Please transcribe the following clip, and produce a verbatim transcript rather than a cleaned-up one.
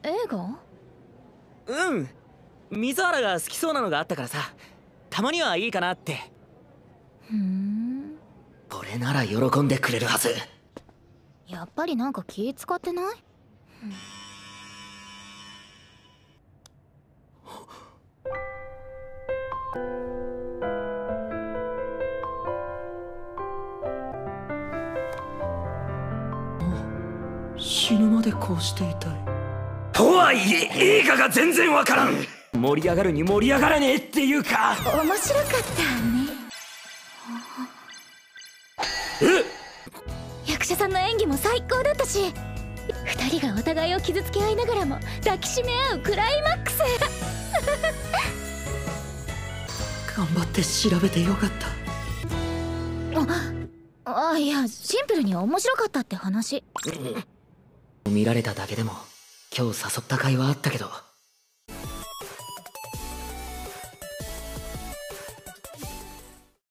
映画？ うん、水原が好きそうなのがあったからさ、たまにはいいかなって。 ふん。 これなら喜んでくれるはず。 やっぱりなんか気使ってない？ 死ぬまでこうしていたい。とはいえ映画が全然わからん。盛り上がるに盛り上がらねえっていうか。 面白かったね。 え？ 役者さんの演技も最高だったし、二人がお互いを傷つけ合いながらも抱きしめ合うクライマックス。 頑張って調べてよかった。 ああ、いやシンプルに面白かったって話。 見られただけでも今日誘った会はあったけど。